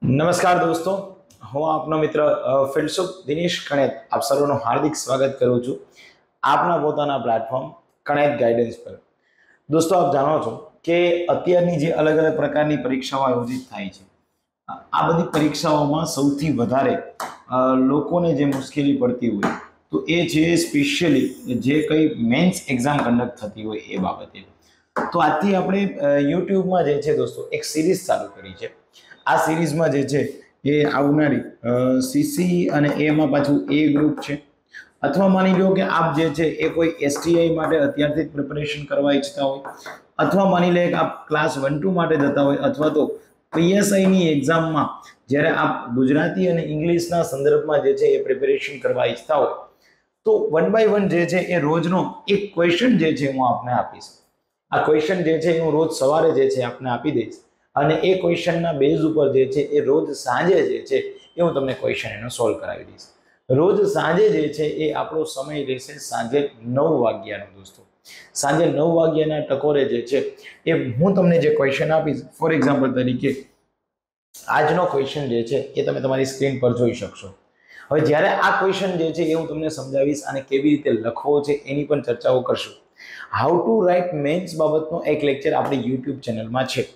નમસ્કાર દોસ્તો, હું આપનો મિત્ર ફિલસુફ દિનેશ કણેત આપ સર્વનું હાર્દિક સ્વાગત કરું છું આપના પોતાના પ્લેટફોર્મ કણેત ગાઈડન્સ પર। દોસ્તો, આપ જાણો છો કે અત્યારની જે અલગ અલગ પ્રકારની પરીક્ષાઓ આયોજિત થાય છે, આ બધી પરીક્ષાઓમાં સૌથી વધારે લોકોને જે મુશ્કેલી પડતી હોય તો એ છે સ્પેશિયલી જે કઈ મેન્સ એક્ઝામ કન્ડક્ટ થતી હોય એ બાબતે। તો આજથી આપણે યુટ્યુબમાં જે છે દોસ્તો એક સિરીઝ ચાલુ કરી છે। આ સિરીઝમાં જે છે એ આવનારી સીસી અને એમાં પાછું એ ગ્રુપ છે, અથવા માની લો કે આપ જે છે એ કોઈ એસટીઆઈ માટે અત્યારથી જ પ્રિપરેશન કરવા ઈચ્છતા હોય, અથવા માની લે કે આપ ક્લાસ 1-2 માટે જતા હોય, અથવા તો પીએસઆઈ ની એક્ઝામમાં જ્યારે આપ ગુજરાતી અને ઇંગ્લિશના સંદર્ભમાં જે છે એ પ્રિપરેશન કરવા ઈચ્છતા હોય, તો 1 બાય 1 જે છે એ રોજનો એક ક્વેશ્ચન જે છે હું આપને આપીશ। આ ક્વેશ્ચન જે છે હું રોજ સવારે જે છે આપને આપી દઈશ, અને એ ક્વેશ્ચનના બેઝ ઉપર જે છે એ રોજ સાંજે જે છે એ હું તમને ક્વેશ્ચન એનો સોલ્વ કરાવી દઈશ। રોજ સાંજે જે છે એ આપણો સમય રહેશે સાંજે 9 વાગ્યાનો દોસ્તો। સાંજે 9 વાગ્યાના ટકોરે જે છે એ હું તમને જે ક્વેશ્ચન આપીશ, ફોર એક્ઝામ્પલ તરીકે આજનો ક્વેશ્ચન જે છે એ તમે તમારી સ્ક્રીન પર જોઈ શકશો। હવે જ્યારે આ ક્વેશ્ચન જે છે એ હું તમને સમજાવીશ અને કેવી રીતે લખવો છે એની પણ ચર્ચાઓ કરશું। હાઉ ટુ રાઇટ મેન્સ બાબતનો એક લેક્ચર આપણી યુટ્યુબ ચેનલમાં છે।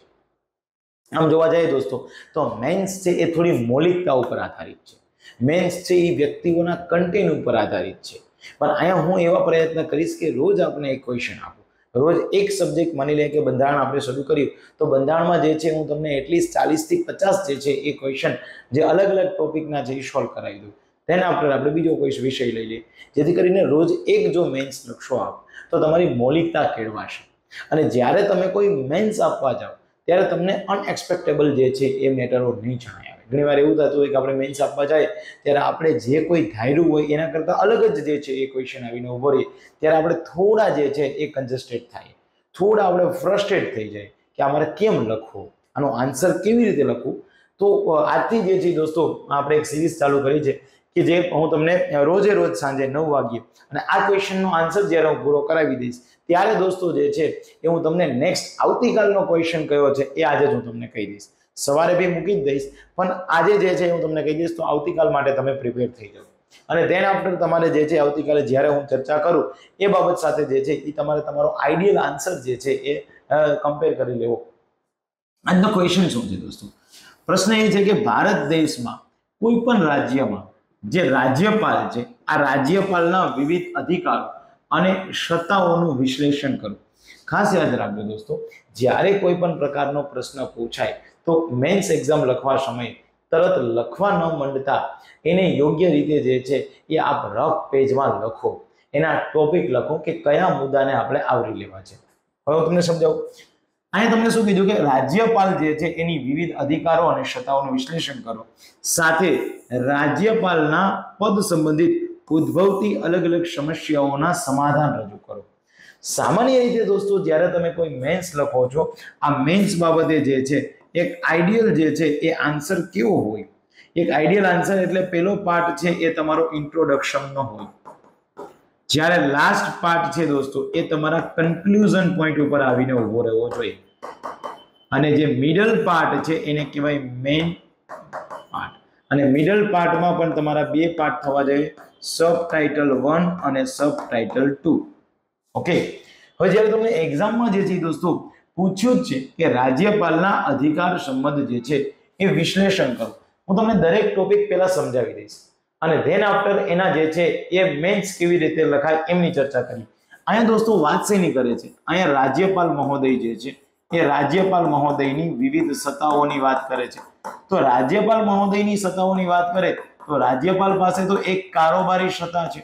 આમ જોવા જઈએ દોસ્તો તો મેન્સ છે એ થોડી મૌલિકતા ઉપર આધારિત છે, મેન્સ છે એ વ્યક્તિઓના કન્ટેન્ટ ઉપર આધારિત છે, પણ અહીંયા હું એવા પ્રયત્ન કરીશ કે રોજ આપણે એક ક્વેશ્ચન આપું, રોજ એક સબ્જેક્ટ માની લે કે બંધારણ આપણે શરૂ કર્યું તો બંધારણમાં જે છે હું તમને એટલીસ્ટ 40 થી 50 જે છે એ ક્વેશ્ચન જે અલગ અલગ ટોપિકના છે એ સોલ્વ કરાવી દઉં। તેના આફ્ટર આપણે બીજો કોઈ વિષય લઈ લઈએ, જેથી કરીને રોજ એક જો મેન્સ લખશો આપ તો તમારી મૌલિકતા કેળવાશે, અને જ્યારે તમે કોઈ મેન્સ આપવા જાઓ ત્યારે તમને અનએક્સપેક્ટેબલ જે છે એ મેટરો નહીં જણાય આવે। ઘણીવાર એવું થતું હોય કે આપણે મેન્સ આપવા જાય ત્યારે આપણે જે કોઈ ધાર્યું હોય એના કરતાં અલગ જ જે છે એ ક્વેશ્ચન આવીને ઉભો રહે, ત્યારે આપણે થોડા જે છે એ કન્જસ્ટેડ થાય, થોડા આપણે ફ્રસ્ટ્રેટ થઈ જાય કે અમારે કેમ લખવું, આનો આન્સર કેવી રીતે લખવું। તો આજથી જે છે દોસ્તો આપણે એક સિરીઝ ચાલુ કરી છે કે જે હું તમને રોજે રોજ સાંજે 9 વાગ્યે અને આ ક્વેશ્ચનનો આન્સર જ્યારે હું પૂરો કરાવી દઈશ ત્યારે દોસ્તો જે છે એ હું તમને નેક્સ્ટ આવતીકાલનો ક્વેશ્ચન કયો છે એ આજે હું તમને કહી દઈશ। સવારે બી મૂકી જ દઈશ, પણ આજે જે છે હું તમને કહી દઈશ, તો આવતીકાલ માટે તમે પ્રિપેર થઈ જાઓ, અને ધેન આફ્ટર તમારે જે છે આવતીકાલે જ્યારે હું ચર્ચા કરું એ બાબત સાથે જે છે એ તમારે તમારો આઈડિયલ આન્સર જે છે એ કમ્પેર કરી લેવો। આજનો ક્વેશ્ચન શું છે દોસ્તો? પ્રશ્ન એ છે કે ભારત દેશમાં કોઈ પણ રાજ્યમાં જે રાજ્યપાલ છે આ રાજ્યપાલના વિવિધ અધિકારો અને સત્તાઓનું વિશ્લેષણ કરો। ખાસ યાદ રાખજો દોસ્તો, જ્યારે કોઈ પણ પ્રકારનો પ્રશ્ન પૂછાય તો મેન્સ એક્ઝામ લખવા સમયે તરત લખવા ન માંડતા એને યોગ્ય રીતે જે છે એ આપ રફ પેજમાં લખો, એના ટોપિક લખો કે કયા મુદ્દાને આપણે આવરી લેવા છે। હવે હું તમને સમજાવું। અહીંયા તમને શું કીધું કે રાજ્યપાલ જે છે એની વિવિધ અધિકારો અને સત્તાઓનું વિશ્લેષણ કરો, સાથે રાજ્યપાલના પદ સંબંધિત ઉદ્ભવતી અલગ અલગ સમસ્યાઓના સમાધાન રજૂ કરો। સામાન્ય રીતે દોસ્તો જ્યારે તમે કોઈ મેન્સ લખો છો, આ મેન્સ બાબતે જે છે એક આઈડિયલ જે છે એ આન્સર કેવો હોય? એક આઈડિયલ આન્સર એટલે પહેલો પાર્ટ છે એ તમારો ઇન્ટ્રોડક્શનનો હોય, જ્યારે લાસ્ટ પાર્ટ છે દોસ્તો એ તમારા કન્ક્લુઝન પોઈન્ટ ઉપર આવીને ઉભો રહેવો જોઈએ, અને જે મિડલ પાર્ટ છે એને કહેવાય મેઇન પાર્ટ, અને મિડલ પાર્ટમાં પણ તમારા બે પાર્ટ થવા જોઈએ, સબ ટાઇટલ 1 અને સબ ટાઇટલ 2। ઓકે, હવે જ્યારે તમને એક્ઝામમાં જે છે દોસ્તો પૂછ્યું જ છે કે રાજ્યપાલના અધિકાર સંબંધ જે છે એ વિશ્લેષણ કરો, હું તમને દરેક ટોપિક પહેલા સમજાવી દઈશ, અને ધેન આફ્ટર એના જે છે એ મેન્સ કેવી રીતે લખાય એમની ચર્ચા કરી। અહીંયા દોસ્તો વાત શેની કરે છે? અહીંયા રાજ્યપાલ મહોદય જે છે એ રાજ્યપાલ મહોદયની વિવિધ સત્તાઓની વાત કરે છે। તો રાજ્યપાલ મહોદયની સત્તાઓની વાત કરે તો રાજ્યપાલ પાસે તો એક કારોબારી સત્તા છે,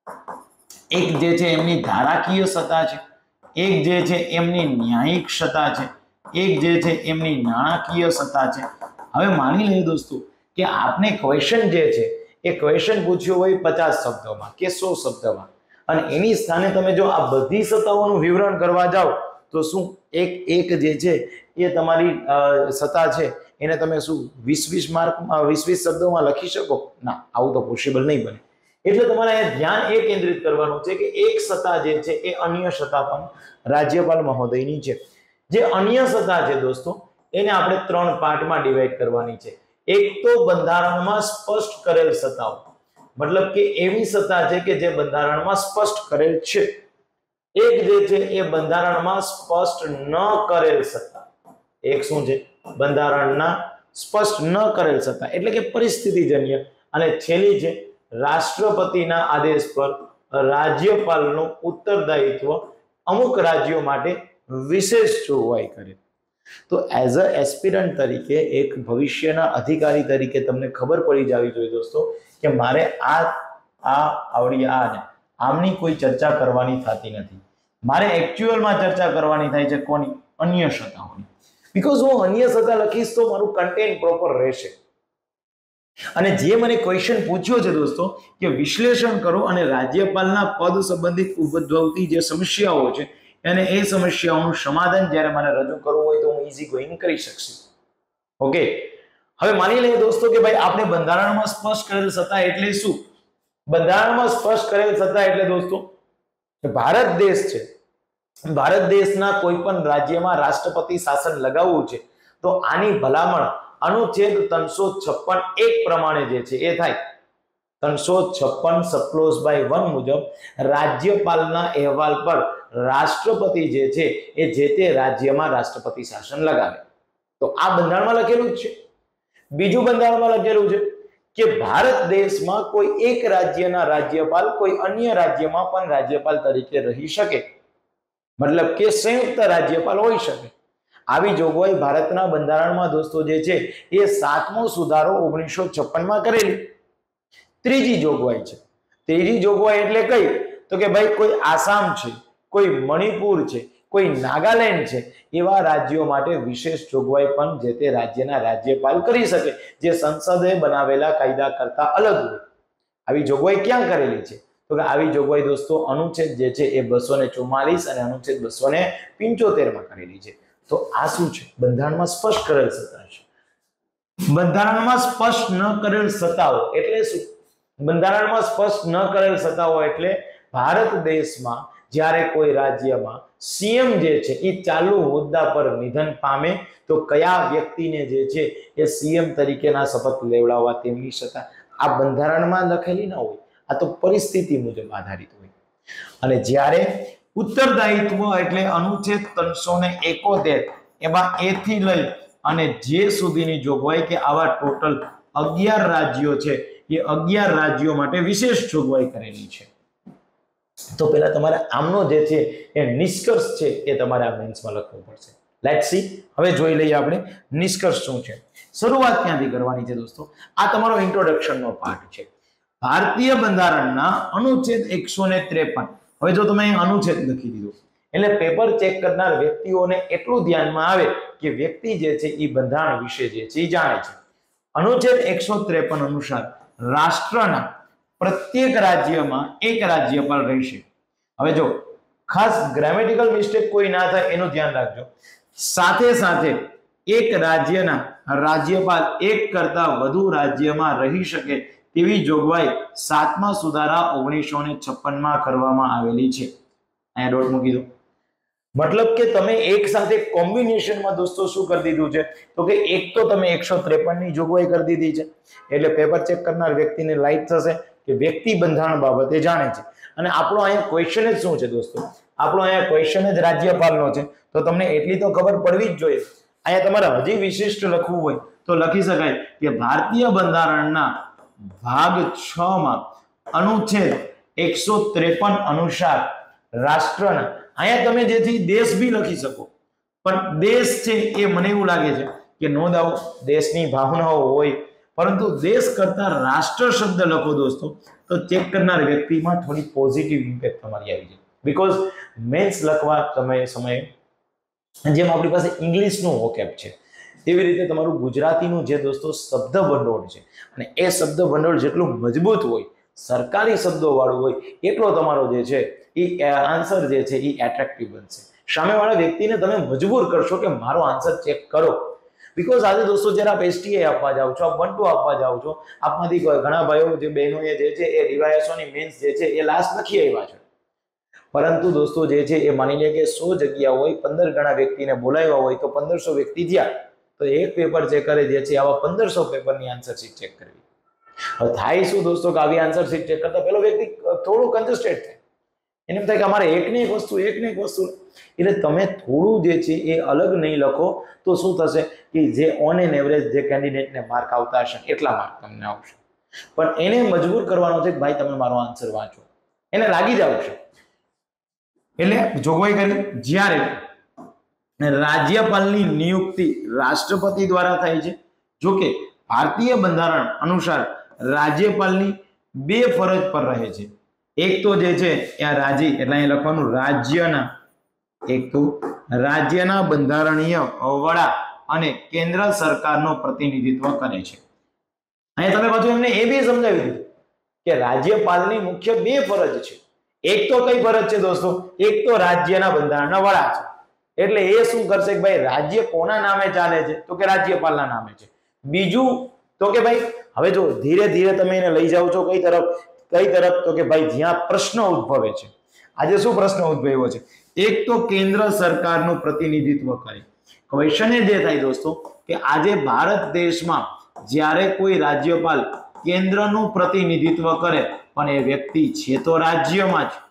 એક જે છે એમની ધારાકીય સત્તા છે, એક જે છે એમની ન્યાયિક સત્તા છે, એક જે છે એમની નાણાકીય સત્તા છે। હવે માની લઈએ દોસ્તો કે આપને ક્વેશ્ચન જે છે એ ક્વેશ્ચન પૂછ્યો હોય 50 શબ્દોમાં કે 100 શબ્દમાં, અને એની સ્થાને તમે જો આ બધી સત્તાઓનું વિવરણ કરવા જાઓ તો શું એક જે છે એ તમારી સત્તા છે એને તમે શું 20 માર્કમાં 20 શબ્દોમાં લખી શકો? ના, આવું તો પોસિબલ નહીં બને। એટલે તમારે અહીંયા ધ્યાન એ કેન્દ્રિત કરવાનું છે કે એક સત્તા જે છે એ અન્ય સત્તા પણ રાજ્યપાલ મહોદયની છે। જે અન્ય સત્તા છે દોસ્તો એને આપણે 3 પાર્ટમાં ડિવાઈડ કરવાની છે। એક તો બંધારણમાં સ્પષ્ટ કરેલ સત્તાઓ, મતલબ કે એવી સત્તા છે કે જે બંધારણમાં સ્પષ્ટ કરેલ છે. એક જે છે એ બંધારણમાં સ્પષ્ટ ન કરેલ સત્તા. એક શું છે? બંધારણના સ્પષ્ટ ન કરેલ સત્તા એટલે કે પરિસ્થિતિજન્ય. અને છેલ્લી છે રાષ્ટ્રપતિના આદેશ પર રાજ્યપાલનું ઉત્તરદાયિત્વ અમુક રાજ્યો માટે વિશેષ જોગવાઈ કરે. તો એઝ અ એસ્પિરન્ટ તરીકે, એક ભવિષ્યના અધિકારી તરીકે તમને ખબર પડી જવી જોઈએ દોસ્તો કે મારે આમની કોઈ ચર્ચા કરવાની થતી નથી. મારે એકચ્યુઅલમાં ચર્ચા કરવાની થાય છે કોની? અન્ય સત્તાઓની. બીકોઝ હું અન્ય સત્તા લખીશ તો મારું કન્ટેન્ટ પ્રોપર રહેશે. અને જે મને ક્વેશ્ચન પૂછ્યો છે દોસ્તો કે વિશ્લેષણ કરો અને રાજ્યપાલના પદ સંબંધિત ઉદ્ભવતી જે સમસ્યાઓ છે અને એ સમસ્યાઓનું સમાધાન જ્યારે મને રજૂ કરવું હોય તો હું ઈઝી ગોઈંગ કરી શકશે. ઓકે, હવે માની લઈએ દોસ્તો કે ભાઈ આપણે બંધારણમાં સ્પષ્ટ કરેલ સત્તા એટલે શું? બંધારણમાં સ્પષ્ટ કરેલ સત્તા એટલે દોસ્તો ભારત દેશ છે, ભારત દેશના કોઈ પણ રાજ્યમાં રાષ્ટ્રપતિ શાસન લગાવવું છે તો આની ભલામણ અનુચ્છેદ 356 એક પ્રમાણે જે છે એ થાય. 356 સબક્લોઝ બાય 1 મુજબ રાજ્યપાલના અહેવાલ પર રાષ્ટ્રપતિ જે છે એ જે તે રાજ્યમાં રાષ્ટ્રપતિ શાસન લગાવે. તો આ બંધારણમાં લખેલું જ છે. બીજું બંધારણમાં લખેલું છે કે ભારત દેશમાં કોઈ એક રાજ્યના રાજ્યપાલ કોઈ અન્ય રાજ્યમાં પણ રાજ્યપાલ તરીકે રહી શકે, મતલબ કે સંયુક્ત રાજ્યપાલ હોઈ શકે. આવી જોગવાઈ ભારતના બંધારણમાં દોસ્તો જે છે એ 7મો સુધારો 1956માં કરેલી. ત્રીજી જોગવાઈ છે. ત્રીજી જોગવાઈ એટલે કઈ? તો કે ભાઈ કોઈ આસામ છે, કોઈ મણિપુર છે, કોઈ નાગાલેન્ડ છે, એવા રાજ્યો માટે વિશેષ જોગવાઈ પણ જે તે રાજ્યના રાજ્યપાલ કરી શકે, જે સંસદે બનાવેલા કાયદા કરતા અલગ હોય. આવી જોગવાઈ ક્યાં કરેલી છે? તો કે આવી જોગવાઈ દોસ્તો અનુચ્છેદ જે છે એ 244 અને અનુચ્છેદ 275માં કરેલી છે. તો આ શું છે? બંધારણમાં સ્પષ્ટ કરેલ સત્તા છે. બંધારણમાં સ્પષ્ટ ન કરેલ સત્તાઓ એટલે શું? બંધારણમાં સ્પષ્ટ ન કરેલ સત્તાઓ એટલે ભારત દેશમાં જ્યારે કોઈ રાજ્યમાં સીએમ જે છે એ ચાલુ હોદ્દા પર નિધન પામે તો કયા વ્યક્તિને જે છે એ સીએમ તરીકેના શપથ લેવડાવવા તેમની સત્તા આ બંધારણમાં લખેલી ન હોય. આ તો પરિસ્થિતિ મુજબ આધારિત હોય. અને જ્યારે ઉત્તરદાયિત્વ એટલે અનુચ્છેદ 371 એમાં એ થી લઈ અને જે સુધીની જોગવાઈ કે આવા ટોટલ 11 રાજ્યો છે એ 11 રાજ્યો માટે વિશેષ જોગવાઈ કરેલી છે. તો પહેલા તમારે આમનો જે છે એ નિષ્કર્ષ છે એ તમારે આ મેન્સમાં લખવું પડશે. લેટ્સ સી, હવે જોઈ લઈએ આપણે નિષ્કર્ષ શું છે. શરૂઆત ક્યાંથી કરવાની છે દોસ્તો? આ તમારો ઇન્ટ્રોડક્શનનો પાર્ટ છે. ભારતીય બંધારણના અનુચ્છેદ 153. હવે જો તમે અનુચ્છેદ લખી દીધો એટલે પેપર ચેક કરનાર વ્યક્તિઓને એટલું ધ્યાનમાં આવે કે વ્યક્તિ જે છે એ બંધારણ વિશે જે છે એ જાણે છે. અનુચ્છેદ 153 અનુસાર રાષ્ટ્રના પ્રત્યેક રાજ્યમાં એક રાજ્યપાલ રહેશે. હવે જો ખાસ ગ્રામેટિકલ મિસ્ટેક કોઈ ના થાય એનું ધ્યાન રાખજો. સાથે સાથે એક રાજ્યના રાજ્યપાલ એક કરતા વધુ રાજ્યમાં રહી શકે તેવી જોગવાઈ 7મા સુધારા 1956માં કરવામાં આવેલી છે. અહીંયા ડોટ મૂકી દો. મતલબ કે તમે એક સાથે કોમ્બિનેશનમાં દોસ્તો શું કરી દીધું છે તો કે એક તો તમે 153 ની જોગવાઈ કરી દીધી છે એટલે પેપર ચેક કરનાર વ્યક્તિને લાઈટ થશે કે વ્યક્તિ બંધારણ બાબતે જાણે છે. અને આપણો અહીંયા ક્વેશ્ચન જ શું છે દોસ્તો? આપણો અહીંયા ક્વેશ્ચન જ રાજ્યપાલનો છે તો તમને એટલી તો ખબર પડવી જ જોઈએ. અહીંયા તમારે હજી વિશિષ્ટ લખવું હોય તો લખી શકાય કે ભારતીય બંધારણના ભાગ 6માં અનુચ્છેદ 153 અનુસાર રાષ્ટ્રના, અહીંયા તમે જેથી દેશ બી લખી શકો પણ દેશ છે એ મને એવું લાગે છે કે નો ડાઉટ દેશની ભાવનાઓ હોય પરંતુ દેશ કરતા રાષ્ટ્ર શબ્દ લખો દોસ્તો તો ચેક કરનાર વ્યક્તિમાં થોડી પોઝિટિવ ઇમ્પેક્ટ તમારી આવી જાય. બીકોઝ મેન્સ લખવા સમયે જેમ આપણી પાસે ઇંગ્લિશનું વોકેબ છે તેવી રીતે તમારું ગુજરાતીનું જે દોસ્તો શબ્દ ભંડોળ છે અને એ શબ્દ ભંડોળ જેટલું મજબૂત હોય, સરકારી શબ્દો વાળું હોય એટલો તમારો જે છે એ આન્સર જે છે એ એટ્રેક્ટિવ બનશે. સામેવાળા વ્યક્તિને તમે મજબૂર કરશો કે મારો આન્સર ચેક કરો. બીકોઝ આજે દોસ્તો જ્યારે આપ એસટીઆઈ આપવા જાઓ છો, આપ 1-2 આપવા જાઓ છો, આપમાંથી ઘણા ભાઈઓ જે બહેનોએ જે છે એ ડીવાયએસઓની મેન્સ જે છે એ લાસ્ટ લખી આવ્યા છે. પરંતુ દોસ્તો જે છે એ માની લે કે 100 જગ્યા હોય 15 ગણા વ્યક્તિને બોલાવ્યા હોય તો 1500 વ્યક્તિ જ્યાં તો એક પેપર ચેકરે જે છે આવા 1500 પેપરની આન્સર શીટ ચેક કરવી. હવે થાય શું દોસ્તો કે આવી આન્સર શીટ ચેક કરતા પેલો વ્યક્તિ થોડું કન્જસ્ટેડ થાય, એને એમ થાય કે અમારે એકને એક વસ્તુ એટલે તમે થોડું જે છે એ અલગ નહીં લખો તો શું થશે કે જે ઓન એન એવરેજ જે કેન્ડિડેટને માર્ક આવતા હશે એટલા માર્ક તમને આવશે. પણ એને મજબૂર કરવાનો છે કે ભાઈ તમે મારો આન્સર વાંચો, એને લાગી જ આવશે. એટલે જોગવાઈ કરી જ્યારે રાજ્યપાલની નિયુક્તિ રાષ્ટ્રપતિ દ્વારા થાય છે. જોકે ભારતીય બંધારણ અનુસાર રાજ્યપાલની બે ફરજ પર રહે છે. એક તો જે છે એ રાજ્ય એટલે અહીં લખવાનું રાજ્યના, એક તો રાજ્યના બંધારણીય વડા અને કેન્દ્ર સરકારનો પ્રતિનિધિત્વ કરે છે. અહીંયા તમે પાછું એમને એ બી સમજાવી દીધું કે રાજ્યપાલની મુખ્ય બે ફરજ છે. એક તો કઈ ફરજ છે દોસ્તો? એક તો રાજ્યના બંધારણના વડા છે. એટલે એ શું કરશે કે ભાઈ રાજ્ય કોના નામે ચાલે છે? તો કે રાજ્યપાલના નામે છે. બીજું તો કે ભાઈ હવે જો ધીરે ધીરે તમે એને લઈ જાઓ છો કઈ તરફ તો કે ભાઈ જ્યાં પ્રશ્ન ઉદ્ભવે છે. આજે શું પ્રશ્ન ઉદ્ભવ્યો છે? એક તો કેન્દ્ર સરકારનું પ્રતિનિધિત્વ કરે. ક્વેશ્ચન એ જે થાય દોસ્તો કે આજે ભારત દેશમાં જ્યારે કોઈ રાજ્યપાલ કેન્દ્રનું પ્રતિનિધિત્વ કરે પણ એ વ્યક્તિ છે તો રાજ્યમાં જ,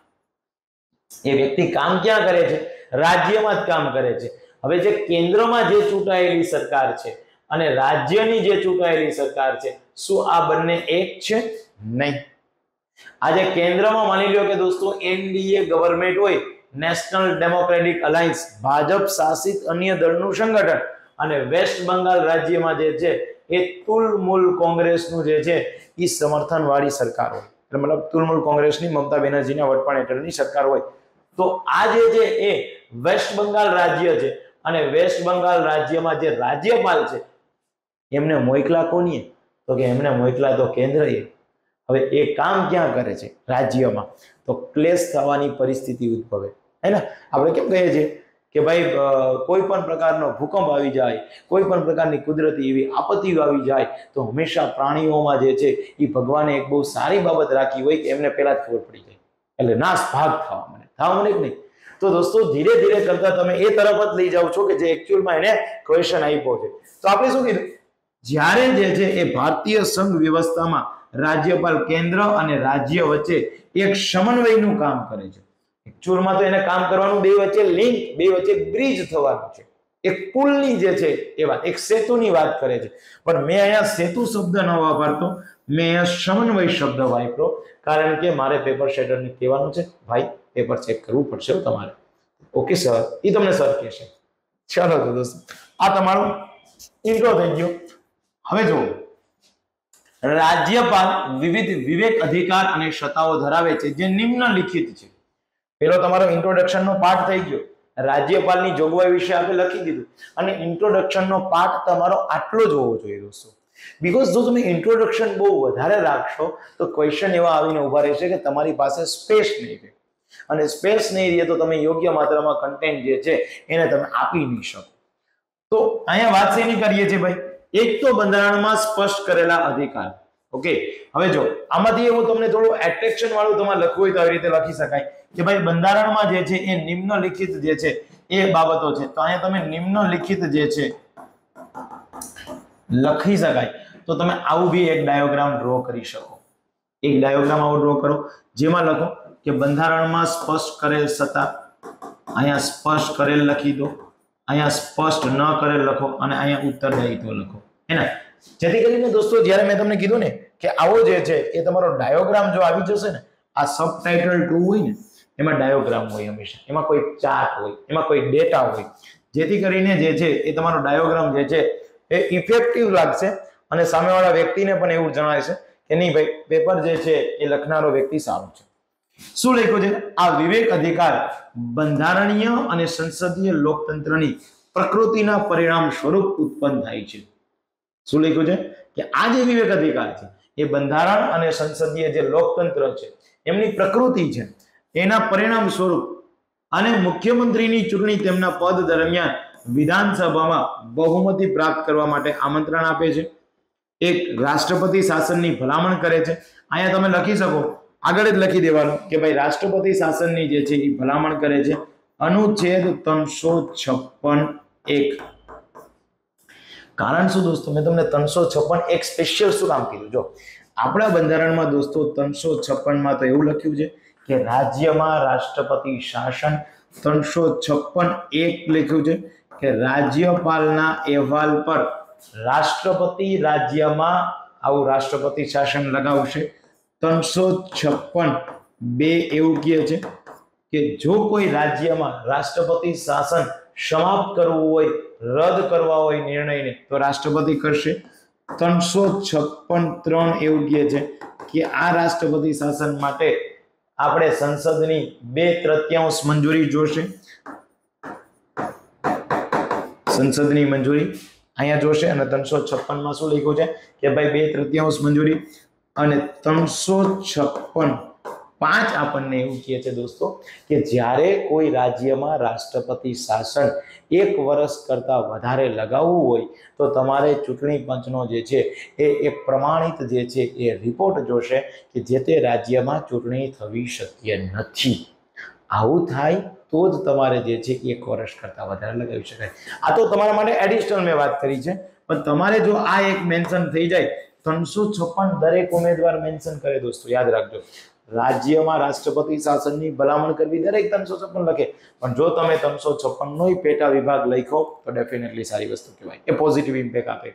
એ વ્યક્તિ કામ ક્યાં કરે છે? રાજ્યમાં જ કામ કરે છે. હવે જે કેન્દ્રમાં જે ચૂંટાયેલી સરકાર છે અને રાજ્યની જે ચૂંટાયેલી સરકાર છે, શું આ બંને એક છે? નહીં. આજે કેન્દ્રમાં માની લો કે દોસ્તો એનડીએ ગવર્નમેન્ટ હોય, નેશનલ ડેમોક્રેટિક અલાયન્સ ભાજપ શાસિત અન્ય દળનું સંગઠન, અને વેસ્ટ બંગાળ રાજ્યમાં જે છે એ તુલમૂલ કોંગ્રેસનું જે છે એ સમર્થન વાળી સરકાર હોય, એટલે મતલબ તુલમૂલ કોંગ્રેસની મમતા બેનર્જીના વડપણ હેઠળની સરકાર હોય. તો આ જે છે એ વેસ્ટ બંગાળ રાજ્ય છે અને વેસ્ટ બંગાળ રાજ્યમાં જે રાજ્યપાલ છે એમને મોકલા કોની? તો કે એમને મોકલા તો કેન્દ્રએ. હવે એ કામ ક્યાં કરે છે? રાજ્યમાં. તો ક્લેશ થવાની પરિસ્થિતિ ઉદ્ભવે, હે ને? આપણે કેમ કહીએ છીએ કે ભાઈ કોઈ પણ પ્રકારનો ભૂકંપ આવી જાય, કોઈ પણ પ્રકારની કુદરતી એવી આપત્તિઓ આવી જાય તો હંમેશા પ્રાણીઓમાં જે છે એ ભગવાને એક બહુ સારી બાબત રાખી હોય કે એમને પહેલા જ ખબર પડી જાય, એટલે નાશ ભાગ થવા મને કે નહીં. તો દોસ્તો ધીરે ધીરે કરતા તમે એ તરફ જ લઈ જાઓ છો કે જે એકચ્યુઅલમાં એને ક્વેશ્ચન આપ્યો છે. તો આપણે શું કીધું? જ્યારે જે છે એ ભારતીય સંઘ વ્યવસ્થામાં રાજ્યપાલ કેન્દ્ર અને રાજ્ય વચ્ચે એક સમન્વયનું કામ કરે છે. એકચ્યુઅલમાં તો એને કામ કરવાનું બે વચ્ચે લિંક, બે વચ્ચે બ્રિજ થવાનું છે. એક પુલની જે છે એ વાત, એક સેતુની વાત કરે છે. પણ મેં અહીંયા સેતુ શબ્દ ન વાપરતો, મેં અહીંયા સમન્વય શબ્દ વાપર્યો, કારણ કે મારે પેપર સેટરને કહેવાનું છે ભાઈ પેપર ચેક કરવું પડશે તમારે. ઓકે સર, એ તમને સર કહેશે. ચાલો તો દોસ્તો આ તમારો ઇન્ટ્રો થઈ ગયો. હવે જુઓ, રાજ્યપાલ વિવિધ વિવેક અધિકાર અને સત્તાઓ ધરાવે છે જે નિમ્નલિખિત છે. પેલો તમારો ઇન્ટ્રોડક્શનનો પાર્ટ થઈ ગયો. રાજ્યપાલની જોગવાઈ વિશે આપણે લખી દીધું અને ઇન્ટ્રોડક્શનનો પાર્ટ તમારો આટલો જ હોવો જોઈએ દોસ્તો. બીકોઝ જો તમે ઇન્ટ્રોડક્શન બહુ વધારે રાખશો તો ક્વેશ્ચન એવા આવીને ઉભા રહેશે કે તમારી પાસે સ્પેસ નહીં રહે, અને સ્પેસ નહીં રહે તો તમે યોગ્ય માત્રામાં કન્ટેન્ટ જે છે એને તમે આપી નહીં શકો. તો અહીંયા વાત શેની કરીએ છીએ ભાઈ? એક તો બંધારણમાં સ્પષ્ટ કરેલા અધિકાર. ઓકે, હવે જો આમાંથી એવું તમને થોડું એટ્રેક્શન વાળું તમારે લખવું હોય તો આવી રીતે લખી શકાય કે ભાઈ બંધારણમાં જે છે એ નિમ્નલિખિત જે છે એ બાબતો છે. તો અહીંયા તમે નિમ્નલિખિત જે છે લખી શકાય. તો તમે આવું બી એક ડાયાગ્રામ ડ્રો કરી શકો. એક ડાયાગ્રામ આવો ડ્રો કરો જેમાં લખો કે બંધારણમાં સ્પષ્ટ કરેલ સત્તા, અહીંયા સ્પષ્ટ કરેલ લખી દો, અહીંયા સ્પષ્ટ ન કરેલ લખો અને અહીંયા ઉત્તરદાયિત્વ લખો, હે ને? જેથી કરીને દોસ્તો જ્યારે મેં તમને કીધું ને કે આવો જે છે એ તમારો ડાયાગ્રામ જો આવી જશે ને, આ સબટાઇટલ 2 હોય ને એમાં ડાયાગ્રામ હોય હંમેશા, એમાં કોઈ ચાર્ટ હોય, એમાં કોઈ ડેટા હોય, જેથી કરીને જે છે એ તમારો ડાયાગ્રામ જે છે એ ઇફેક્ટિવ લાગશે અને સામેવાળા વ્યક્તિને પણ એવું જણાય છે કે નહીં ભાઈ પેપર જે છે એ લખનારો વ્યક્તિ સારો છે. શું લખ્યું છે? આ વિવેક અધિકાર બંધારણીય અને સંસદીય લોકતંત્રની પ્રકૃતિના પરિણામ સ્વરૂપ ઉત્પન્ન થાય છે. શું લખ્યું છે? કે આ જે વિવેક અધિકાર છે એ બંધારણ અને સંસદીય જે લોકતંત્ર છે એમની પ્રકૃતિ છે એના પરિણામ સ્વરૂપ, અને મુખ્યમંત્રીની ચૂંટણી તેમના પદ દરમિયાન વિધાનસભામાં બહુમતી પ્રાપ્ત કરવા માટે આમંત્રણ આપે છે. એક રાષ્ટ્રપતિ શાસનની ભલામણ કરે છે. અહીંયા તમે લખી શકો, આગળ જ લખી દેવાનું કે ભાઈ રાષ્ટ્રપતિ શાસનની જે છે એ ભલામણ કરે છે. અનુચ્છેદ 356(1) કારણ શું દોસ્તો, મેં તમને 356 એક સ્પેશિયલ શું કામ કીધું? જો આપણા બંધારણમાં દોસ્તો 356 તો એવું લખ્યું છે કે રાજ્યમાં રાષ્ટ્રપતિ શાસન. 356 એક લખ્યું છે કે રાજ્યપાલના અહેવાલ પર રાષ્ટ્રપતિ રાજ્યમાં આવું રાષ્ટ્રપતિ શાસન લગાવશે. 356 એવું કહે છે કે જો કોઈ રાજ્યમાં રાષ્ટ્રપતિ શાસન સમાપ્ત કરવું હોય, રદ કરવા હોય નિર્ણયને, તો રાષ્ટ્રપતિ કરશે. 356(3) એવું કહે છે કે આ રાષ્ટ્રપતિ શાસન માટે આપણે સંસદની 2/3 મંજૂરી જોશે. સંસદની મંજૂરી અહીંયા જોશે. અને 356 શું લખ્યું છે કે ભાઈ 2/3 મંજૂરી. અને 356(5) આપણને એવું કહે છે દોસ્તો કે જ્યારે કોઈ રાજ્યમાં રાષ્ટ્રપતિ શાસન 1 વર્ષ કરતા વધારે લગાવવું હોય તો તમારે ચૂંટણી પંચનો જે છે એ એક પ્રમાણિત જે છે એ રિપોર્ટ જોશે કે જે તે રાજ્યમાં ચૂંટણી થવી શક્ય નથી. આવું થાય તો જ તમારે જે છે 1 વર્ષ કરતા વધારે લગાવી શકાય. આ તો તમારા માટે એડિશનલ મેં વાત કરી છે, પણ તમારે જો આ એક મેન્શન થઈ જાય, 356 દરેક ઉમેદવાર મેન્શન કરે દોસ્તો, યાદ રાખજો. રાજ્યમાં રાષ્ટ્રપતિ શાસનની ભલામણ કરવી દરેક 356 લખે, પણ જો તમે 356 નો પેટા વિભાગ લખો તો ડેફિનેટલી સારી વસ્તુ કહેવાય, એ પોઝિટિવ ઇમ્પેક્ટ આપે.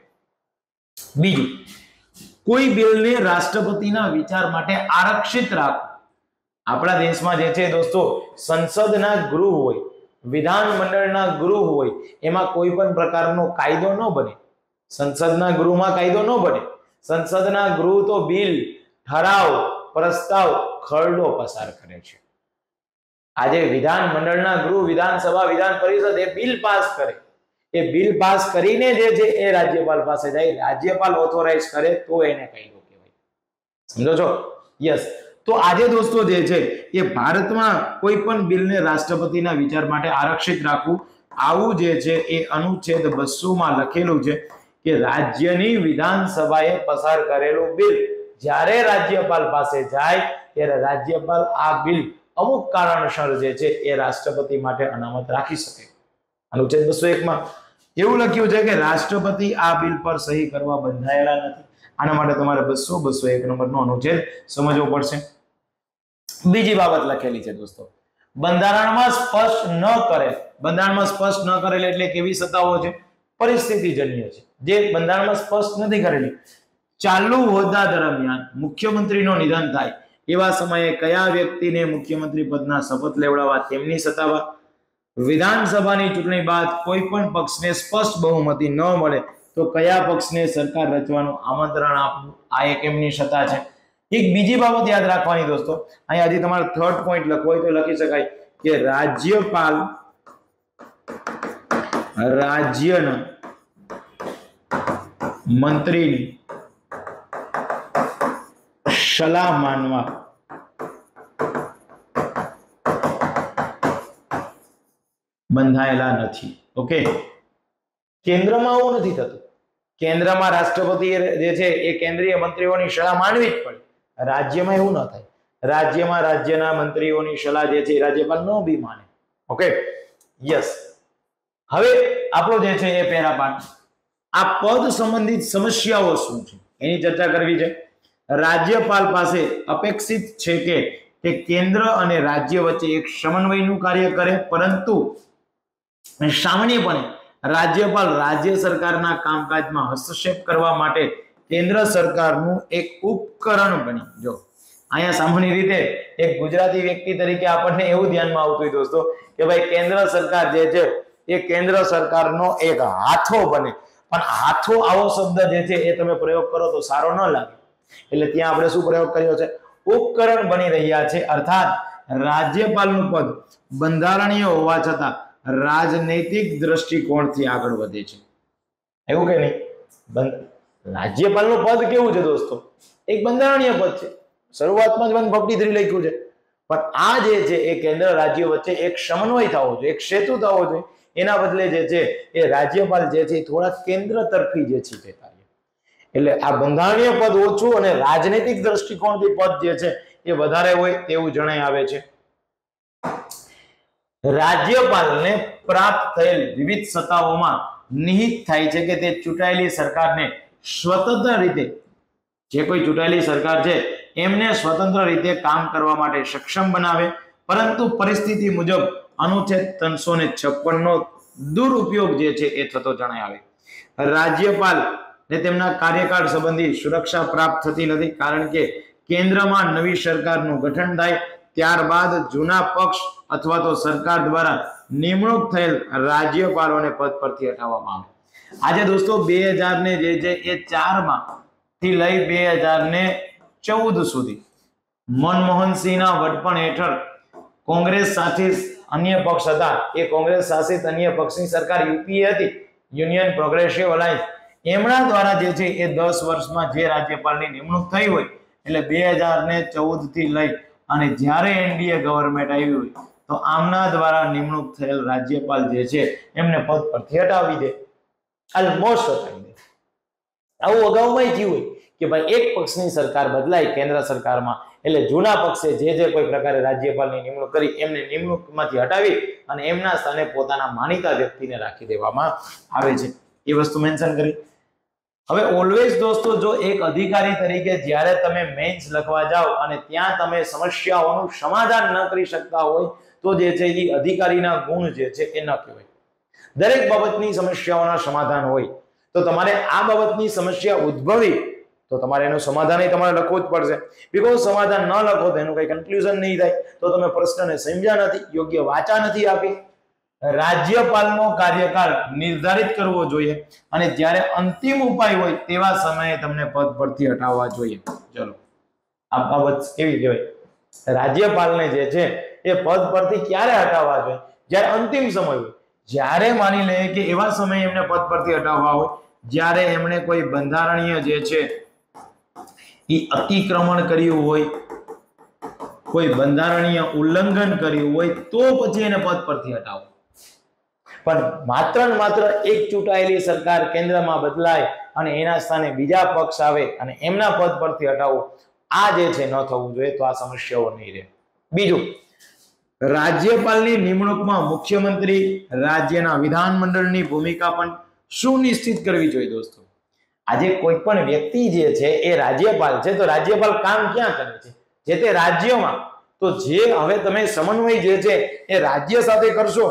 બીજું, કોઈ બિલને રાષ્ટ્રપતિના વિચાર માટે આરક્ષિત રાખવું. આપણા દેશમાં જે છે દોસ્તો સંસદના ગૃહ હોય, વિધાનમંડળના ગૃહ હોય, એમાં કોઈ પણ પ્રકારનો કાયદો ન બને. સંસદના ગૃહમાં કાયદો ન બને. સંસદના ગૃહ તો બિલ, ઠરાવ, પ્રસ્તાવ, ખરડો પસાર કરે છે. આજે વિધાનમંડળના ગૃહ, વિધાનસભા, વિધાન પરિષદ એ બિલ પાસ કરે. એ બિલ પાસ કરીને જે છે એ રાજ્યપાલ પાસે જાય, રાજ્યપાલ ઓથોરાઇઝ કરે તો એને કાયદો કહેવાય. સમજો છો? યસ. તો આજે દોસ્તો જે છે એ ભારતમાં કોઈ પણ બિલને રાષ્ટ્રપતિના વિચાર માટે આરક્ષિત રાખવું, આવું જે છે એ અનુચ્છેદ 200 લખેલું છે કે રાજ્યની વિધાનસભાએ પસાર કરેલું બિલ જ્યારે રાજ્યપાલ પાસે જાય ત્યારે રાજ્યપાલ આ બિલ અમુક કારણસર જે છે એ રાષ્ટ્રપતિ માટે અનામત રાખી શકે. અનુચ્છેદ 201 એવું લખ્યું છે કે રાષ્ટ્રપતિ આ બિલ પર સહી કરવા બંધાયેલા નથી. આના માટે તમારે 201 નંબરનો અનુચ્છેદ સમજવો પડશે. બીજી બાબત લખેલી છે દોસ્તો, બંધારણમાં સ્પષ્ટ ન કરે. બંધારણમાં સ્પષ્ટ ન કરેલ એટલે કેવી સત્તાઓ છે? પરિસ્થિતિજન્ય છે, જે બંધારણમાં સ્પષ્ટ નથી કરેલી. ચાલુ હોદ્દા દરમિયાન મુખ્યમંત્રીનું નિધન થાય એવા સમયે કયા વ્યક્તિને મુખ્યમંત્રી પદના શપથ લેવડાવવા, તેમની સત્તાવાર. વિધાનસભાની ચૂંટણી બાદ કોઈ પણ પક્ષને સ્પષ્ટ બહુમતી ન મળે તો કયા પક્ષને સરકાર રચવાનું આમંત્રણ આપવું, આ એક એમની સત્તા છે. એક બીજી બાબત યાદ રાખવાની દોસ્તો, અહીંયા હજી તમારે 3rd પોઈન્ટ લખવો હોય તો લખી શકાય કે રાજ્યપાલ રાજ્યના મંત્રીની સલાહ માનવા બંધાયેલા નથી. ઓકે, કેન્દ્રમાં આવું નથી થતું. કેન્દ્રમાં રાષ્ટ્રપતિ જે છે એ કેન્દ્રીય મંત્રીઓની સલાહ માનવી જ પડે. રાજ્યમાં એવું ન થાય. રાજ્યમાં રાજ્યના મંત્રીઓની સલાહ જે છે રાજ્યપાલ ન બી માને. Okay, yes. હવે આપણો જે છે એ પહેલા પાઠ, આ પદ સંબંધિત સમસ્યાઓ શું છે એની ચર્ચા કરવી છે. રાજ્યપાલ પાસે અપેક્ષિત છે કે તે કેન્દ્ર અને રાજ્ય વચ્ચે એક સમન્વયનું કાર્ય કરે, પરંતુ સામાન્યપણે રાજ્યપાલ રાજ્ય સરકારના કામકાજમાં હસ્તક્ષેપ કરવા માટે કેન્દ્ર સરકારનું એક ઉપકરણ બની. જો અહીંયા સામાન્ય રીતે એક ગુજરાતી વ્યક્તિ તરીકે આપણને એવું ધ્યાનમાં આવતું હોય દોસ્તો કે ભાઈ કેન્દ્ર સરકાર જે છે એ કેન્દ્ર સરકારનો એક હાથો બને. પણ હાથો આવો શબ્દ જે છે એ તમે પ્રયોગ કરો તો સારો ન લાગે, એટલે ત્યાં આપણે શું પ્રયોગ કર્યો છે? ઉપકરણ બની રહ્યા છે. અર્થાત રાજ્યપાલનું પદ બંધારણીય હોવા છતાં રાજનૈતિક દ્રષ્ટિકોણથી આગળ વધે છે. એવું કે નહીં? રાજ્યપાલનું પદ કેવું છે દોસ્તો? એક બંધારણીય પદ છે. શરૂઆતમાં જ 143 લખ્યું છે, પણ આ જે છે એ કેન્દ્ર રાજ્ય વચ્ચે એક સમન્વય થવો જોઈએ, એક સેતુ થવો જોઈએ. એના બદલે જે છે એ રાજ્યપાલ જે છે થોડા કેન્દ્ર તરફી જે છે કાર્ય. એટલે આ બંધારણીય પદ ઓછું અને રાજનૈતિક દ્રષ્ટિકોણથી પદ જે છે એ વધારે હોય તેવું જણાય આવે છે. રાજ્યપાલને પ્રાપ્ત થયેલ વિવિધ સત્તાઓમાં નિહિત થાય છે કે તે ચૂંટાયેલી સરકારને સ્વતંત્ર રીતે, જે કોઈ ચૂંટાયેલી સરકાર છે એમને સ્વતંત્ર રીતે કામ કરવા માટે સક્ષમ બનાવે, પરંતુ પરિસ્થિતિ મુજબ અનુચ્છેદ 356 નો દુરુપયોગ જે છે એ થતો જણાય આવે. રાજ્યપાલ ને તેમના કાર્યકાળ સંબંધી સુરક્ષા પ્રાપ્ત થતી નથી, કારણ કે કેન્દ્રમાં નવી સરકારનું ગઠન થાય ત્યારબાદ જૂના પક્ષ અથવા તો સરકાર દ્વારા નિમણૂક થયેલ રાજ્યપાલોને પદ પરથી હટાવવામાં આવે. આજે દોસ્તો 2000 ને જે છે એ 4 માં થી લઈ 2014 સુધી મનમોહનસિંહના વડપણ હેઠળ કોંગ્રેસ શાસિત અન્ય પક્ષ હતા, એ કોંગ્રેસ શાસિત અન્ય પક્ષની સરકાર યુપીએ હતી, યુનિયન પ્રોગ્રેસિવ અલાયન્સ, એમના દ્વારા જે છે એ 10 વર્ષમાં જે રાજ્યપાલની નિમણૂક થઈ હોય, એટલે 2014 થી લઈ અને જ્યારે એનડીએ ગવર્નમેન્ટ આવી હોય તો આમના દ્વારા નિમણૂક થયેલ રાજ્યપાલ જે છે એમને પદ પરથી હટાવી દે, ઓલમોસ્ટ હટાવી દે. આવું અગાઉમાં થયું હોય કે ભાઈ એક પક્ષની સરકાર બદલાય કેન્દ્ર સરકારમાં, એટલે જૂના પક્ષે જે કોઈ પ્રકારે રાજ્યપાલની નિમણૂક કરી એમને નિમણૂકમાંથી હટાવી અને એમના સ્થાને પોતાના માનીતા વ્યક્તિને રાખી દેવામાં આવે છે. એ વસ્તુ મેન્શન કરી. હવે ઓલવેઝ દોસ્તો, જો એક અધિકારી તરીકે જ્યારે તમે મેન્સ લખવા જાઓ અને ત્યાં તમે સમસ્યાઓનું સમાધાન ન કરી શકતા હોય તો જે છે એ અધિકારીના ગુણ જે છે એ ન કહેવાય. દરેક બાબતની સમસ્યાઓના સમાધાન હોય તો તમારે આ બાબતની સમસ્યા ઉદ્ભવી તો તમારે એનું સમાધાન તમારે લખવું જ પડશે. બીકોઝ સમાધાન ન લખો તો એનું કઈ કન્ક્લુઝન નહીં થાય, તો તમે પ્રશ્નને સમજ્યા નથી, યોગ્ય વાચા નથી આપી. રાજ્યપાલનો કાર્યકાળ નિર્ધારિત કરવો જોઈએ અને જ્યારે અંતિમ ઉપાય હોય તેવા સમયે તમને પદ પરથી હટાવવા જોઈએ. ચલો, આ બાબત કેવી કહેવાય? રાજ્યપાલને જે છે એ પદ પરથી ક્યારે હટાવવા જોઈએ? જ્યારે અંતિમ સમય હોય. જ્યારે માની લઈએ કે એવા સમયે એમને પદ પરથી હટાવવા હોય જ્યારે એમણે કોઈ બંધારણીય જે છે એ અતિક્રમણ કર્યું હોય, કોઈ બંધારણીય ઉલ્લંઘન કર્યું હોય તો પછી એને પદ પરથી હટાવો. પણ માત્ર ને માત્ર એક ચૂંટાયેલી સરકાર કેન્દ્રમાં બદલાય અને એના સ્થાને બીજા પક્ષ આવે અને એમના પદ પરથી હટાવો, આ જે છે ન થવું જોઈએ, તો આ સમસ્યાઓ નહીં રહે. બીજું, રાજ્યપાલની નિમણૂકમાં મુખ્યમંત્રી રાજ્યના વિધાનમંડળની ભૂમિકા પણ સુનિશ્ચિત કરવી જોઈએ. દોસ્તો, આજે કોઈ પણ વ્યક્તિ જે છે એ રાજ્યપાલ છે, તો રાજ્યપાલ કામ ક્યાં કરે છે? જે તે રાજ્યમાં. તો જે હવે તમે સમન્વય જે છે એ રાજ્ય સાથે કરશો,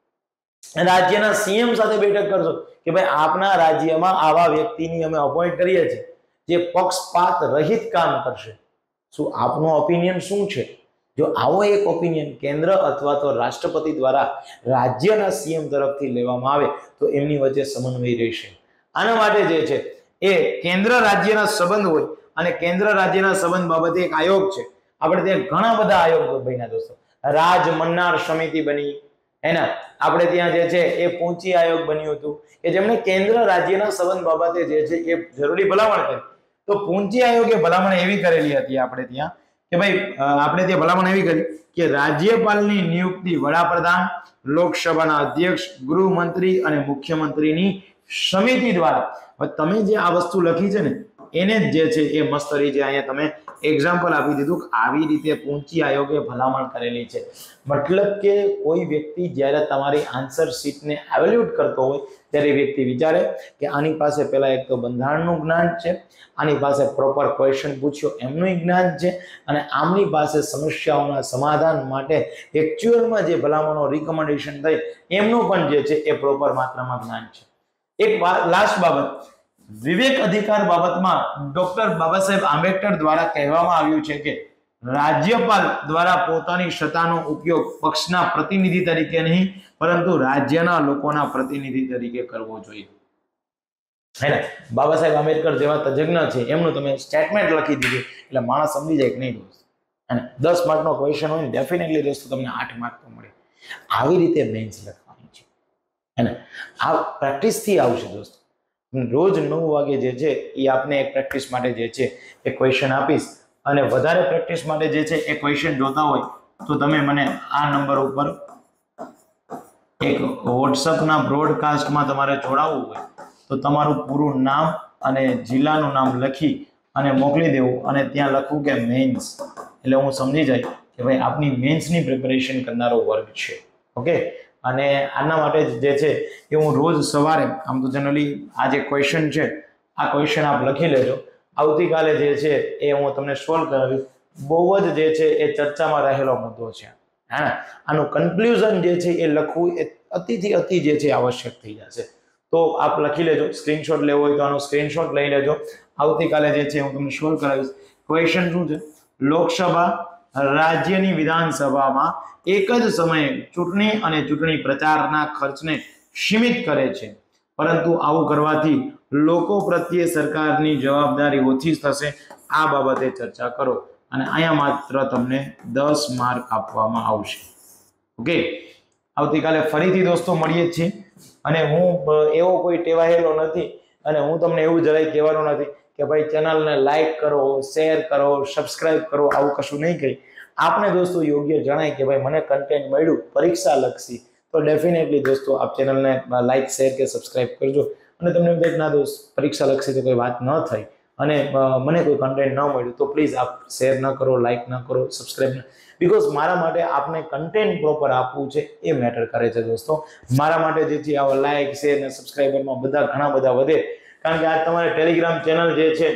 રાજ્યના સીએમ સાથે બેઠક કરશો કે ભાઈ આપના રાજ્યમાં આવા વ્યક્તિની અમે અપોઇન્ટ કરીએ છીએ જે પક્ષપાત રહિત કામ કરશે, શું આપનો ઓપિનિયન શું છે? જો આવો એક ઓપિનિયન કેન્દ્ર અથવા તો રાષ્ટ્રપતિ દ્વારા રાજ્યના સીએમ તરફથી લેવામાં આવે તો એમની વચ્ચે સમન્વય રહેશે. આના માટે જે છે એ કેન્દ્ર રાજ્યના સંબંધ હોય અને કેન્દ્ર રાજ્યના સંબંધ બાબતે એક આયોગ છે. આપણે ત્યાં ઘણા બધા આયોગ બન્યા દોસ્તો. રાજ મન્નાર સમિતિ બની, એના આપણે ત્યાં જે છે એ પૂંચી આયોગ બન્યું હતું કે જેમણે કેન્દ્ર રાજ્યના સંબંધ બાબતે જે છે એ જરૂરી ભલામણ કરી. તો પૂંચી આયોગે ભલામણ એવી કરેલી હતી આપણે ત્યાં કે ભાઈ આપણે ત્યાં ભલામણ એવી કરી કે રાજ્યપાલની નિયુક્તિ વડાપ્રધાન, લોકસભાના અધ્યક્ષ, ગૃહમંત્રી અને મુખ્યમંત્રીની સમિતિ દ્વારા. તમે જે આ વસ્તુ લખી છે ને એને જ જે છે એ મસ્ત રીતે અહીંયા તમે એક્ઝામ્પલ આપી દીધું. આવી રીતે પૂંચી આયોગે ભલામણ કરેલી છે. મતલબ કે કોઈ વ્યક્તિ જ્યારે તમારી આન્સર શીટને એવેલ્યુએટ કરતો હોય ત્યારે વ્યક્તિ વિચારે કે આની પાસે પહેલા એક તો બંધારણનું જ્ઞાન છે, આની પાસે પ્રોપર ક્વેશ્ચન પૂછ્યો એમનું જ્ઞાન છે, અને આમની પાસે સમસ્યાઓના સમાધાન માટે એક્ચ્યુઅલમાં જે ભલામણો રિકમેન્ડેશન થઈ એમનું પણ જે છે એ પ્રોપર માત્રામાં જ્ઞાન છે. એક લાસ્ટ બાબત, વિવેક અધિકાર બાબતમાં ડોક્ટર બાબા સાહેબ આંબેડકર દ્વારા કહેવામાં આવ્યું છે કે રાજ્યપાલ દ્વારા પોતાની સત્તાનો ઉપયોગ પક્ષના પ્રતિનિધિ તરીકે નહીં પરંતુ રાજ્યના લોકોના પ્રતિનિધિ તરીકે કરવો જોઈએ. હે ને? બાબા સાહેબ આંબેડકર જેવા તજજ્ઞ છે એમનું તમે સ્ટેટમેન્ટ લખી દીધું એટલે માણસ સમજી જાય કે નહીં દોસ્ત. અને 10 માર્કનો ક્વેશ્ચન હોય ને ડેફિનેટલી દોસ્તો તમને 8 માર્ક તો મળે. આવી રીતે મેન્સ લખવાની છે. હે ને? આ પ્રેક્ટિસથી આવશે દોસ્તો. રોજ 9 વાગે જે છે એ આપને એક પ્રેક્ટિસ માટે જે છે એ ક્વેશ્ચન આપીશ, અને વધારે પ્રેક્ટિસ માટે જે છે એ ક્વેશ્ચન જોતા હોય તો તમે મને આ નંબર ઉપર એક વોટ્સઅપના બ્રોડકાસ્ટમાં તમારે જોડાવવું હોય તો તમારું પૂરું નામ અને જિલ્લાનું નામ લખી અને મોકલી દેવું, અને ત્યાં લખવું કે મેન્સ, એટલે હું સમજી જાય કે ભાઈ આપની મેન્સની પ્રિપેરેશન કરનારો વર્ગ છે. ઓકે, અને આના માટે જે છે એ હું રોજ સવારે આમ તો જનરલી આ જે ક્વેશ્ચન છે આ ક્વેશ્ચન આપ લખી લેજો, આવતીકાલે જે છે એ હું તમને સોલ્વ કરાવીશ. બહુ જ જે છે એ ચર્ચામાં રહેલો મુદ્દો છે. હા, આનું કન્ક્લુઝન જે છે એ લખવું એ અતિથી અતિ જે છે આવશ્યક થઈ જશે. તો આપ લખી લેજો, સ્ક્રીનશોટ લેવો હોય તો આનો સ્ક્રીનશોટ લઈ લેજો. આવતીકાલે જે છે હું તમને સોલ્વ કરાવીશ. ક્વેશ્ચન શું છે? લોકસભા રાજ્યની વિધાનસભામાં એક જ સમયે ચૂંટણી અને ચૂંટણી પ્રચારના ખર્ચને સીમિત કરે છે, પરંતુ આવું કરવાથી લોકો પ્રત્યે સરકારની જવાબદારી ઓછી થશે. આ બાબતે ચર્ચા કરો. અને અહીંયા માત્ર તમને 10 માર્ક આપવામાં આવશે. ઓકે, આવતીકાલે ફરીથી દોસ્તો મળીએ જ છીએ. અને હું એવો કોઈ ટેવાયેલો નથી અને હું તમને એવું જરાય કહેવાનું નથી કે ભાઈ ચેનલને લાઈક કરો, શેર કરો, સબસ્ક્રાઇબ કરો, આવું કશું નહીં કહી. આપને દોસ્તો યોગ્ય જણાય કે ભાઈ મને કન્ટેન્ટ મળ્યું પરીક્ષા લક્ષી, તો ડેફિનેટલી દોસ્તો આપ ચેનલને લાઈક, શેર કે સબસ્ક્રાઇબ કરજો. અને તમને એમ થાય ના દોસ્ત પરીક્ષા લક્ષી તો કોઈ વાત ન થઈ અને મને કોઈ કન્ટેન્ટ ન મળ્યું, તો પ્લીઝ આપ શેર ન કરો, લાઈક ન કરો, સબસ્ક્રાઇબ ન, બીકોઝ મારા માટે આપને કન્ટેન્ટ પ્રોપર આપવું છે એ મેટર કરે છે દોસ્તો. મારા માટે જે છે આવા લાઈક, શેર અને સબસ્ક્રાઇબરમાં બધા ઘણા બધા વધે. કારણ કે આ તમારે ટેલિગ્રામ ચેનલ જે છે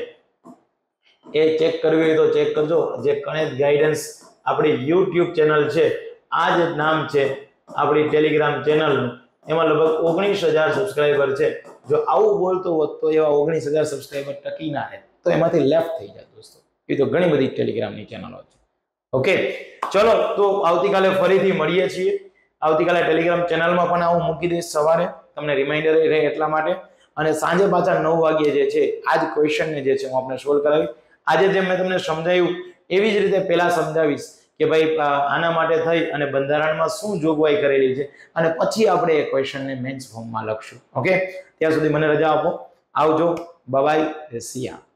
એ ચેક કરવી હોય તો ચેક કરજો. જે કણેજ ગાઈડન્સ આપણી YouTube ચેનલ છે, આ જ નામ છે આપણી ટેલિગ્રામ ચેનલનું. એમાં લગભગ 19,000 સબસ્ક્રાઇબર છે. જો આવું બોલતો હોત તો એવા 19,000 સબસ્ક્રાઇબર ટકી ના રહે, તો એમાંથી લેફ્ટ થઈ જાય દોસ્તો. એ તો ઘણી બધી ટેલિગ્રામની ચેનલો છે. ઓકે, ચલો તો આવતીકાલે ફરીથી મળીએ છીએ. આવતીકાલે ટેલિગ્રામ ચેનલમાં પણ આવું મૂકી દઈશ સવારે, તમને રિમાઇન્ડર રહે એટલા માટે. અને સાંજે પાછા 9 વાગ્યે જે છે આ જ ક્વેશ્ચનને જે છે હું આપણે સોલ્વ કરાવીશ. આજે જેમ મેં તમને સમજાવ્યું એવી જ રીતે પહેલા સમજાવીશ કે ભાઈ આના માટે થઈ અને બંધારણમાં શું જોગવાઈ કરેલી છે, અને પછી આપણે એ ક્વેશ્ચનને મેન્સ ફોર્મમાં લખશું. ઓકે, ત્યાં સુધી મને રજા આપો. આવજો, બાય બાય, સિયા.